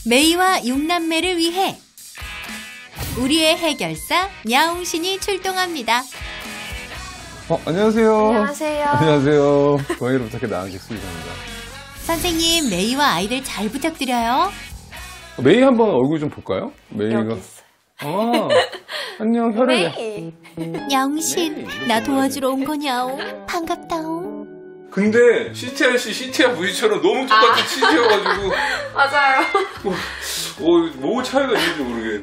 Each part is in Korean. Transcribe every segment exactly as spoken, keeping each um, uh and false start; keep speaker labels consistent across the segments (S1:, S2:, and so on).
S1: 메이와 육남매를 위해 우리의 해결사 야옹신이 출동합니다.
S2: 어, 안녕하세요.
S3: 안녕하세요.
S2: 안녕하세요. 고양이를 부탁해 나은식 수의사입니다.
S1: 선생님, 메이와 아이들 잘 부탁드려요.
S2: 메이 한번 얼굴 좀 볼까요? 메이가.
S3: 여기 있어요.
S2: 아, 안녕, 혈액.
S3: 메이.
S1: 야옹신, 나 도와주러 온 거냐옹. 반갑다옹.
S2: 근데 씨티알씨, 씨티알브이처럼 너무 똑같은 아. 치즈여가지고.
S3: 맞아요.
S2: 어, 뭐 차이가 있는지 모르겠.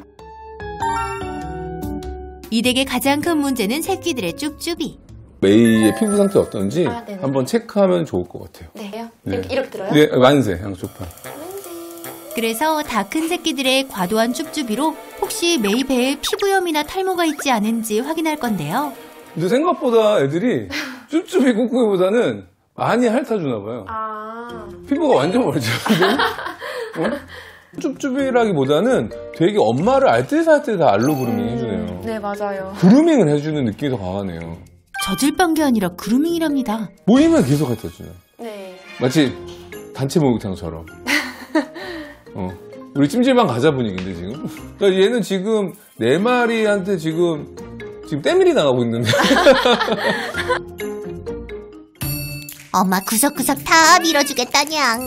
S1: 이 댁의 가장 큰 문제는 새끼들의 쭈쭈비.
S2: 메이의 피부 상태 어떤지
S3: 아,
S2: 한번 체크하면 좋을 것 같아요.
S3: 네요?
S2: 네.
S3: 이렇게, 이렇게 들어요?
S2: 네, 만세, 양쪽팔.
S1: 그래서 다 큰 새끼들의 과도한 쭈쭈비로 혹시 메이 배에 피부염이나 탈모가 있지 않은지 확인할 건데요.
S2: 근데 생각보다 애들이 쭈쭈비 꾹꾹이보다는 많이 핥아주나 봐요.
S3: 아.
S2: 피부가 완전 멀쩡한데? 어? 쭈쭈비라기보다는 되게 엄마를 알뜰살뜰 다 알로 그루밍
S3: 음,
S2: 해주네요.
S3: 네, 맞아요.
S2: 그루밍을 해주는 느낌이 더 강하네요.
S1: 젖을빵 게 아니라 그루밍이랍니다.
S2: 모이면 계속 핥아주네.
S3: 네.
S2: 마치 단체 목욕탕처럼. 어. 우리 찜질방 가자 분위기인데 지금. 그러니까 얘는 지금 네 마리한테 지금 지금 때밀이 나가고 있는데.
S1: 엄마 구석구석 다 밀어주겠다냥.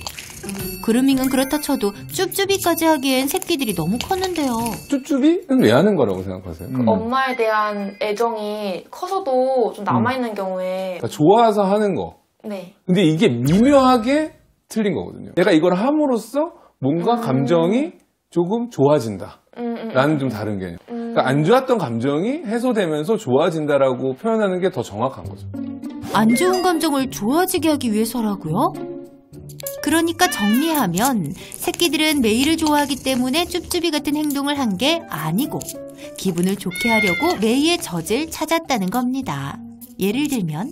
S1: 그루밍은 그렇다 쳐도 쭈쭈비까지 하기엔 새끼들이 너무 컸는데요.
S2: 쭈쭈비는 왜 하는 거라고 생각하세요?
S3: 그 음. 엄마에 대한 애정이 커서도 좀 남아있는 음. 경우에.
S2: 그러니까 좋아서 하는 거.
S3: 네.
S2: 근데 이게 미묘하게 틀린 거거든요. 내가 이걸 함으로써 뭔가 음. 감정이 조금 좋아진다. 음, 음, 라는 좀 다른 개념. 음. 그러니까 안 좋았던 감정이 해소되면서 좋아진다라고 표현하는 게 더 정확한 거죠.
S1: 안 좋은 감정을 좋아지게 하기 위해서라고요? 그러니까 정리하면 새끼들은 메이를 좋아하기 때문에 쭈쭈비 같은 행동을 한 게 아니고 기분을 좋게 하려고 메이의 젖을 찾았다는 겁니다. 예를 들면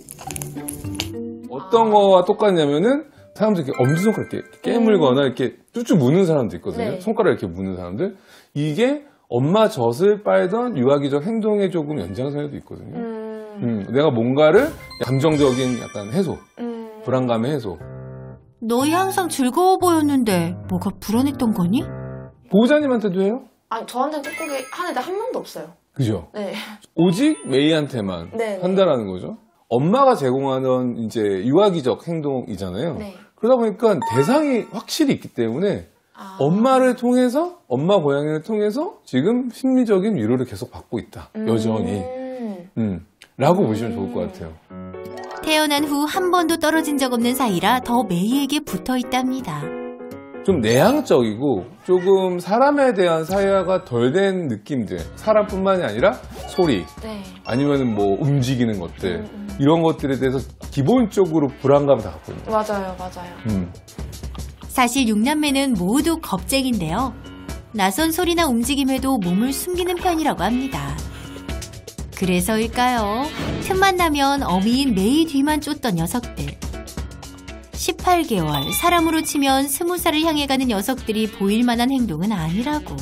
S2: 어떤 거와 똑같냐면은 사람들 이렇게 엄지손가락 이렇게 깨물거나 이렇게 쭈쭈 무는 사람도 있거든요.
S3: 네.
S2: 손가락 이렇게 무는 사람들. 이게 엄마 젖을 빨던 유아기적 행동의 조금 연장선에도 있거든요. 음. 음, 내가 뭔가를 감정적인 약간 해소, 음. 불안감의 해소.
S1: 너희 항상 즐거워 보였는데 뭐가 불안했던 거니?
S2: 보호자님한테도 해요?
S3: 아니, 저한테는 꾹꾹이 한 애들 한 명도 없어요.
S2: 그죠?
S3: 네.
S2: 오직 메이한테만
S3: 네,
S2: 한다라는 거죠. 엄마가 제공하는 이제 유아기적 행동이잖아요. 네. 그러다 보니까 대상이 확실히 있기 때문에 아. 엄마를 통해서, 엄마 고양이를 통해서 지금 심리적인 위로를 계속 받고 있다. 음. 여전히. 음. 라고 음. 보시면 좋을 것 같아요.
S1: 태어난 후 한 번도 떨어진 적 없는 사이라 더 메이에게 붙어 있답니다.
S2: 좀 내향적이고 조금 사람에 대한 사회화가 덜 된 느낌들. 사람뿐만이 아니라 소리, 네. 아니면 뭐 움직이는 것들, 음, 음. 이런 것들에 대해서 기본적으로 불안감을 다 갖고 있는 거예요.
S3: 맞아요, 맞아요.
S2: 음.
S1: 사실 육남매는 모두 겁쟁인데요. 낯선 소리나 움직임에도 몸을 숨기는 편이라고 합니다. 그래서일까요? 틈만 나면 어미인 메이 뒤만 쫓던 녀석들. 십팔 개월, 사람으로 치면 스무 살을 향해 가는 녀석들이 보일 만한 행동은 아니라고.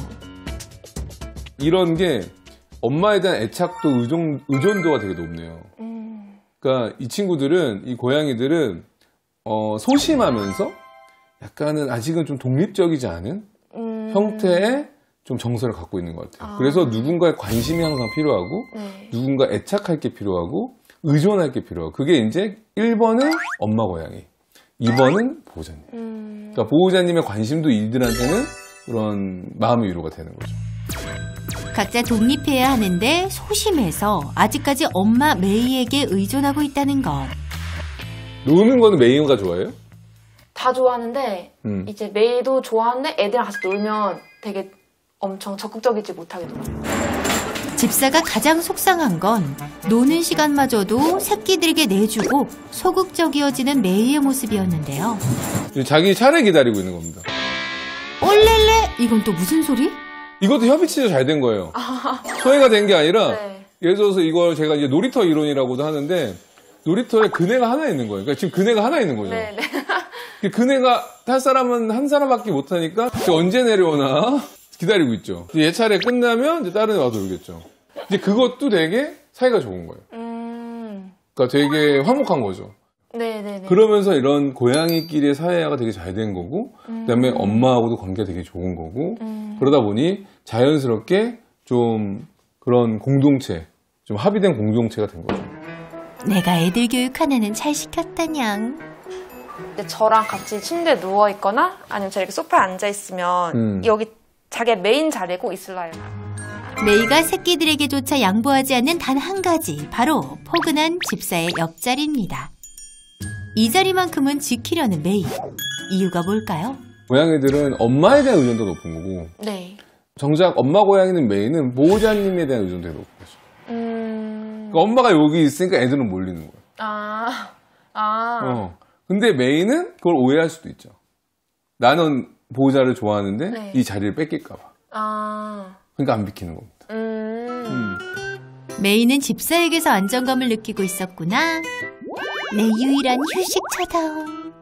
S2: 이런 게 엄마에 대한 애착도 의존, 의존도가 되게 높네요. 음. 그러니까 이 친구들은, 이 고양이들은 어, 소심하면서 약간은 아직은 좀 독립적이지 않은 음. 형태의 좀 정서를 갖고 있는 것 같아요. 아. 그래서 누군가의 관심이 항상 필요하고 네. 누군가 애착할 게 필요하고 의존할 게 필요하고 그게 이제 일 번은 엄마 고양이, 이 번은 보호자님. 음. 그러니까 보호자님의 관심도 이들한테는 그런 마음의 위로가 되는 거죠.
S1: 각자 독립해야 하는데 소심해서 아직까지 엄마 메이에게 의존하고 있다는 것.
S2: 노는 거는 메이가 좋아해요?
S3: 다 좋아하는데 음. 이제 메이도 좋아하는데 애들이랑 같이 놀면 되게 엄청 적극적이지 못하겠더라고요.
S1: 집사가 가장 속상한 건 노는 시간마저도 새끼들에게 내주고 소극적이어지는 메이의 모습이었는데요.
S2: 자기 차례 기다리고 있는 겁니다.
S1: 올렐레? 이건 또 무슨 소리?
S2: 이것도 협의 취재 잘 된 거예요. 소외가 된 게 아니라 네. 예를 들어서 이걸 제가 이제 놀이터 이론이라고도 하는데 놀이터에 그네가 하나 있는 거예요. 그러니까 지금 그네가 하나 있는 거죠. 네, 네. 그네가 탈 사람은 한 사람밖에 못 타니까 언제 내려오나 기다리고 있죠. 얘 차례 끝나면 이제 다른 애 와서 놀겠죠. 이제 그것도 되게 사이가 좋은 거예요. 음... 그러니까 되게 화목한 거죠.
S3: 네네네.
S2: 그러면서 이런 고양이끼리의 사회화가 되게 잘 된 거고,
S3: 음.
S2: 그다음에 엄마하고도 관계가 되게 좋은 거고,
S3: 음.
S2: 그러다 보니 자연스럽게 좀 그런 공동체, 좀 합의된 공동체가 된 거죠.
S1: 내가 애들 교육 하나는 잘 시켰다냥.
S3: 근데 저랑 같이 침대에 누워 있거나 아니면 저 이렇게 소파에 앉아 있으면
S2: 음.
S3: 여기 자기 메인 자리고 있을래요.
S1: 메이가 새끼들에게조차 양보하지 않는 단 한 가지, 바로 포근한 집사의 옆자리입니다. 이 자리만큼은 지키려는 메이. 이유가 뭘까요?
S2: 고양이들은 엄마에 대한 의존도가 높은 거고,
S3: 네.
S2: 정작 엄마 고양이는 메이는 보호자님에 대한 의존도가 높은 거죠.
S3: 음.
S2: 그러니까 엄마가 여기 있으니까 애들은 몰리는 거예요.
S3: 아. 아.
S2: 어. 근데 메이는 그걸 오해할 수도 있죠. 나는 보호자를 좋아하는데
S3: 네.
S2: 이 자리를 뺏길까봐.
S3: 아.
S2: 그러니까 안 비키는 겁니다.
S3: 음.
S2: 음.
S1: 메이는 집사에게서 안정감을 느끼고 있었구나. 내 유일한 휴식처다.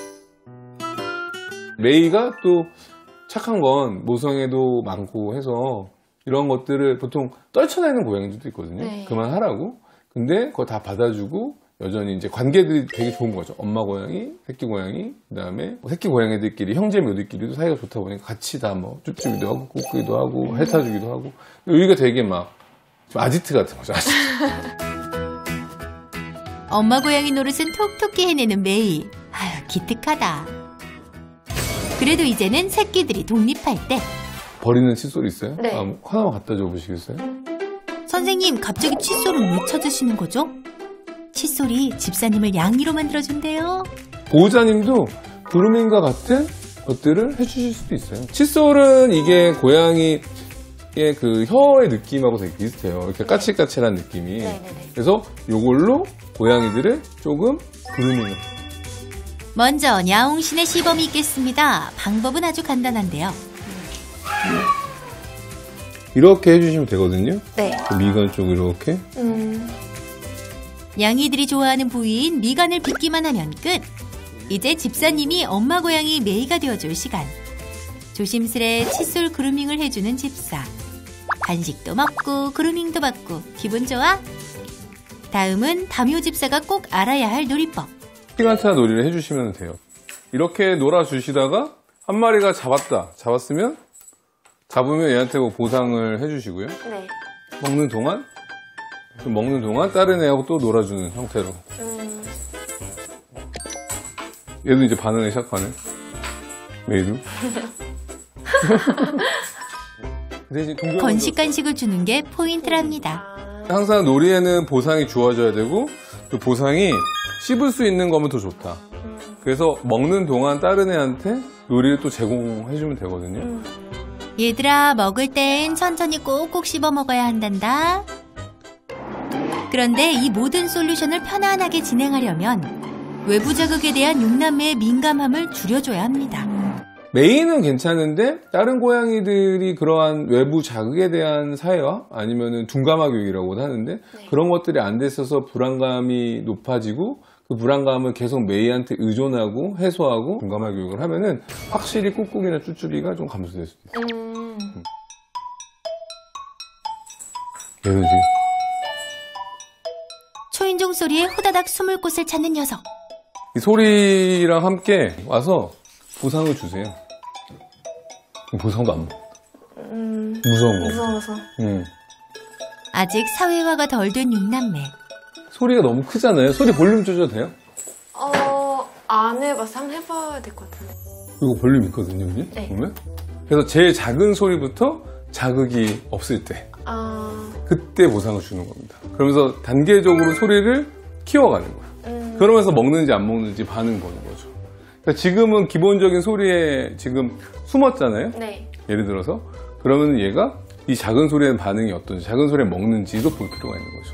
S2: 메이가 또 착한 건 모성애도 많고 해서 이런 것들을 보통 떨쳐내는 고양이들도 있거든요.
S3: 네.
S2: 그만하라고. 근데 그거 다 받아주고 여전히 이제 관계들이 되게 좋은 거죠. 엄마 고양이, 새끼 고양이, 그 다음에 새끼 고양이들끼리, 형제 묘들끼리도 사이가 좋다 보니까 같이 다 뭐 쭈쭈기도 하고, 꾹기도 하고, 핥아주기도 하고. 여기가 되게 막 좀 아지트 같은 거죠. 아지트.
S1: 엄마 고양이 노릇은 톡톡히 해내는 메이. 아유, 기특하다. 그래도 이제는 새끼들이 독립할 때.
S2: 버리는 칫솔 있어요?
S3: 네.
S2: 아, 하나만 갖다 줘 보시겠어요?
S1: 선생님, 갑자기 칫솔은 왜 찾으시는 거죠? 칫솔이 집사님을 양이로 만들어준대요.
S2: 보호자님도 그루밍과 같은 것들을 해주실 수도 있어요. 칫솔은 이게 고양이의 그 혀의 느낌하고 되게 비슷해요. 이렇게 까칠까칠한 느낌이.
S3: 네네네.
S2: 그래서 이걸로 고양이들을 조금 그루밍을.
S1: 먼저 야옹신의 시범이 있겠습니다. 방법은 아주 간단한데요.
S2: 이렇게 해주시면 되거든요.
S3: 네.
S2: 그 미간 쪽 이렇게.
S3: 음.
S1: 양이들이 좋아하는 부위인 미간을 빗기만 하면 끝. 이제 집사님이 엄마 고양이 메이가 되어줄 시간. 조심스레 칫솔 그루밍을 해주는 집사. 간식도 먹고 그루밍도 받고 기분 좋아? 다음은 담요 집사가 꼭 알아야 할 놀이법.
S2: 시간차 놀이를 해주시면 돼요. 이렇게 놀아주시다가 한 마리가 잡았다. 잡았으면 잡으면 얘한테 뭐 보상을 해주시고요.
S3: 네.
S2: 먹는 동안 좀 먹는 동안 다른 애하고 또 놀아주는 형태로.
S3: 음.
S2: 얘도 이제 반응을 시작하네. 메이도. 대신 동경
S1: 건식 간식을 주는 게 포인트랍니다.
S2: 항상 놀이에는 보상이 주어져야 되고 그 보상이 씹을 수 있는 거면 더 좋다. 그래서 먹는 동안 다른 애한테 놀이를 또 제공해주면 되거든요.
S3: 음.
S1: 얘들아, 먹을 땐 천천히 꼭꼭 씹어 먹어야 한단다. 그런데 이 모든 솔루션을 편안하게 진행하려면 외부 자극에 대한 육남매의 민감함을 줄여줘야 합니다.
S2: 메이는 괜찮은데 다른 고양이들이 그러한 외부 자극에 대한 사회화 아니면은 둔감화 교육이라고도 하는데
S3: 네.
S2: 그런 것들이 안 됐어서 불안감이 높아지고 그 불안감을 계속 메이한테 의존하고 해소하고 둔감화 교육을 하면은 확실히 꾹꾹이나 쭈쭈비가 좀 감소될 수도 있어요.
S3: 음.
S2: 얘는 지금
S1: 초인종 소리에 호다닥 숨을 곳을 찾는 녀석.
S2: 이 소리랑 함께 와서 보상을 주세요. 보상도 안 먹어.
S3: 음.
S2: 무서운 거.
S3: 무서워서.
S2: 응.
S1: 아직 사회화가 덜 된 육남매.
S2: 소리가 너무 크잖아요. 소리 볼륨 조절 돼요?
S3: 어, 안 해봐서 한번 해봐야 될 것 같은데.
S2: 이거 볼륨 있거든요, 여기?
S3: 네.
S2: 보면? 그래서 제일 작은 소리부터 자극이 없을 때
S3: 아.
S2: 그때 보상을 주는 겁니다. 그러면서 단계적으로 소리를 키워가는 거예요.
S3: 음.
S2: 그러면서 먹는지 안 먹는지 반응 보는 거죠. 그러니까 지금은 기본적인 소리에 지금 숨었잖아요.
S3: 네.
S2: 예를 들어서 그러면 얘가 이 작은 소리에 반응이 어떤지, 작은 소리에 먹는지도 볼 필요가 있는 거죠.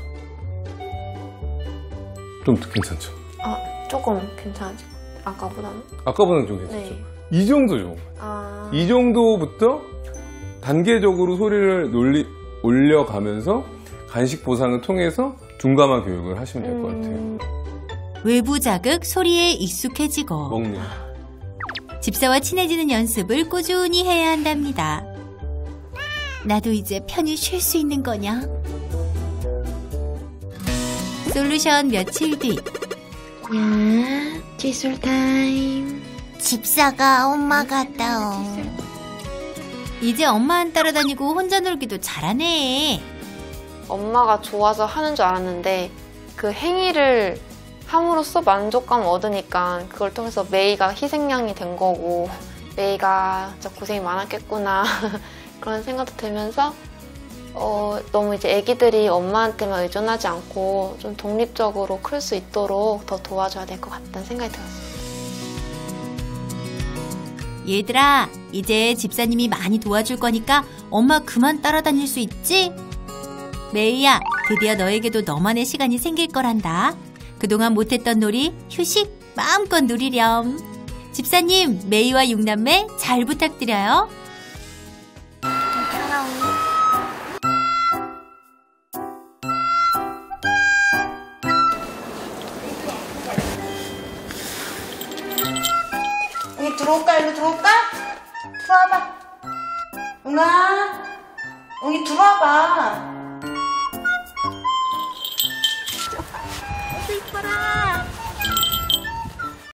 S2: 좀 괜찮죠?
S3: 아, 조금 괜찮아지. 아까보다는.
S2: 아까보다는 좀 괜찮죠?
S3: 네.
S2: 이 정도죠.
S3: 아.
S2: 이 정도부터 단계적으로 소리를 놀리, 올려가면서 간식 보상을 통해서 둔감한 교육을 하시면 될 것 같아요.
S3: 음.
S1: 외부 자극, 소리에 익숙해지고
S2: 먹는.
S1: 집사와 친해지는 연습을 꾸준히 해야 한답니다. 나도 이제 편히 쉴 수 있는 거냐? 솔루션 며칠 뒤
S3: 야, 칫솔 타임.
S4: 집사가 엄마 같다오.
S1: 이제 엄마 안 따라다니고 혼자 놀기도 잘하네.
S3: 엄마가 좋아서 하는 줄 알았는데 그 행위를 함으로써 만족감 얻으니까 그걸 통해서 메이가 희생양이 된 거고 메이가 진짜 고생이 많았겠구나 그런 생각도 들면서 어, 너무 이제 애기들이 엄마한테만 의존하지 않고 좀 독립적으로 클 수 있도록 더 도와줘야 될 것 같다는 생각이 들었어요.
S1: 얘들아, 이제 집사님이 많이 도와줄 거니까 엄마 그만 따라다닐 수 있지? 메이야, 드디어 너에게도 너만의 시간이 생길 거란다. 그동안 못했던 놀이, 휴식 마음껏 누리렴. 집사님, 메이와 육남매 잘 부탁드려요.
S4: 웅이 들어올까? 일로 들어올까? 들어와봐. 웅아, 웅이 들어와봐. 이뻐라.